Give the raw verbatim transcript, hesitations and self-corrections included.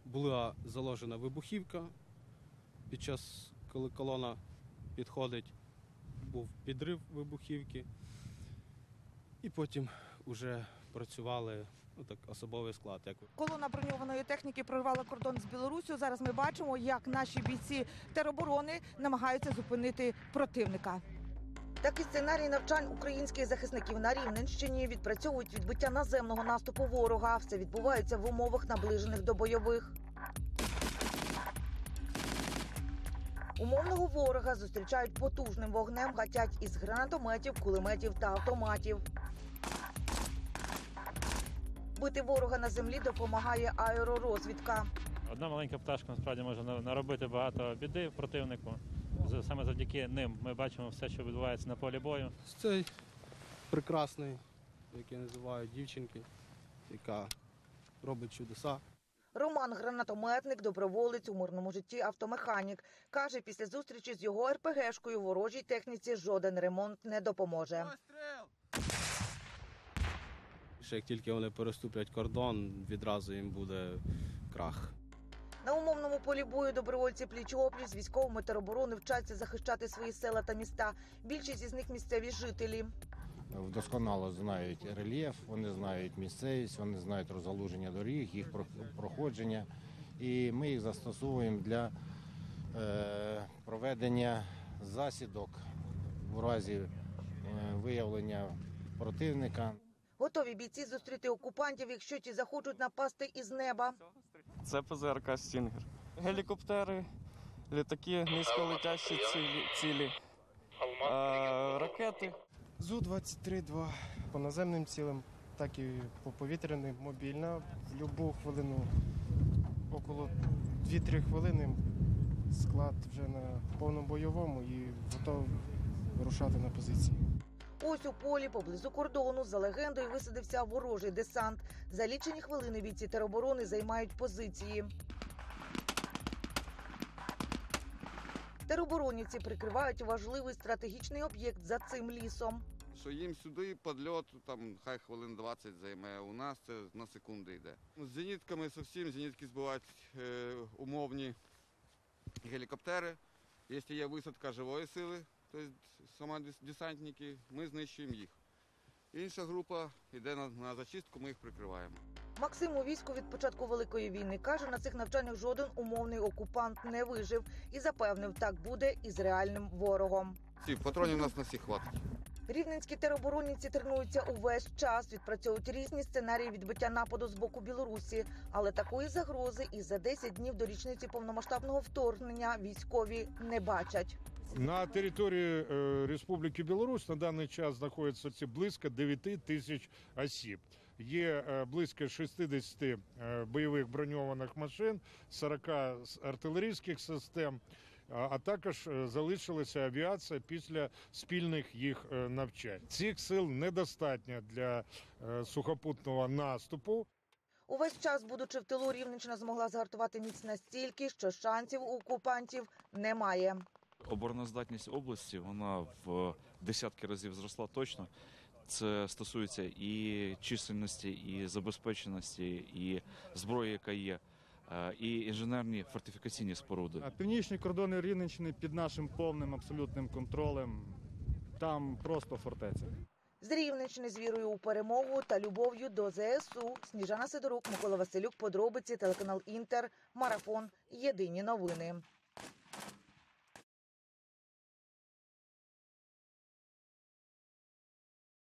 була заложена вибухівка. Під час, коли колона підходить, був підрив вибухівки. І потім вже працювали ну, так, особовий склад. Як... Колона броньованої техніки прорвала кордон з Білоруссю. Зараз ми бачимо, як наші бійці тероборони намагаються зупинити противника. Такий сценарій навчань українських захисників на Рівненщині відпрацьовують відбиття наземного наступу ворога. Все відбувається в умовах, наближених до бойових. Умовного ворога зустрічають потужним вогнем, гатять із гранатометів, кулеметів та автоматів. Бити ворога на землі допомагає аеророзвідка. Одна маленька пташка насправді може наробити багато біди противнику. Саме завдяки ним ми бачимо все, що відбувається на полі бою. Цей прекрасний, який називають дівчинки, яка робить чудеса. Роман – гранатометник, доброволець, у мирному житті автомеханік. Каже, після зустрічі з його ер пе ге-шкою ворожій техніці жоден ремонт не допоможе. Ще як тільки вони переступлять кордон, відразу їм буде крах. На умовному полі бою добровольці пліч-опліч з військовими тероборони вчаться захищати свої села та міста. Більшість із них – місцеві жителі. Досконало знають рельєф, вони знають місцевість, вони знають розгалуження доріг, їх проходження. І ми їх застосовуємо для е, проведення засідок в разі е, виявлення противника. Готові бійці зустріти окупантів, якщо ті захочуть напасти із неба. Це пе зе ер ка «Стінгер». Гелікоптери, літаки, низьколетящі цілі, цілі е, ракети. зу двадцять три два по наземним цілям, так і по повітряним, мобільна. В будь-яку хвилину, около дві-три хвилини, склад вже на повному бойовому і готовий вирушати на позиції. Ось у полі поблизу кордону за легендою висадився ворожий десант. За лічені хвилини бійці тероборони займають позиції. Тероборонівці прикривають важливий стратегічний об'єкт за цим лісом. Що їм сюди підльот, там хай хвилин двадцять займе, у нас це на секунди йде. З зенітками зовсім, зенітки збивають е, умовні гелікоптери. Якщо є висадка живої сили, тобто сама десантники, ми знищуємо їх. Інша група йде на, на зачистку, ми їх прикриваємо. Максим у війську від початку Великої війни. Каже, на цих навчаннях жоден умовний окупант не вижив. І запевнив, так буде і з реальним ворогом. Ці патронів у нас на всіх хватить. Рівненські тероборонівці тренуються увесь час, відпрацьовують різні сценарії відбиття нападу з боку Білорусі. Але такої загрози і за десять днів до річниці повномасштабного вторгнення військові не бачать. На території Республіки Білорусь на даний час знаходиться близько дев'яти тисяч осіб. Є близько шістдесят бойових броньованих машин, сорок артилерійських систем, а також залишилася авіація після спільних їх навчань. Цих сил недостатньо для сухопутного наступу. Увесь час, будучи в тилу, Рівненщина змогла загартувати міць настільки, що шансів у окупантів немає. Обороноздатність області, вона в десятки разів зросла точно. Це стосується і чисельності, і забезпеченості, і зброї, яка є, і інженерні фортифікаційні споруди. Північні кордони Рівненщини під нашим повним абсолютним контролем. Там просто фортеця. З Рівненщини з вірою у перемогу та любов'ю до зе ес у. Сніжана Сидорук, Микола Василюк, подробиці, телеканал Інтер, Марафон, Єдині новини.